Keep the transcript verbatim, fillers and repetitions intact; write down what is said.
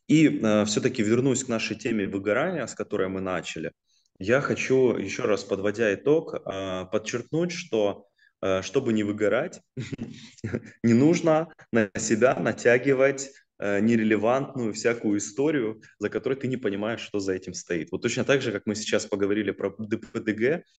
И э, все-таки вернусь к нашей теме выгорания, с которой мы начали. Я хочу еще раз, подводя итог, э, подчеркнуть, что э, чтобы не выгорать, не нужно на себя натягивать э, нерелевантную всякую историю, за которой ты не понимаешь, что за этим стоит. Вот точно так же, как мы сейчас поговорили про д п д г,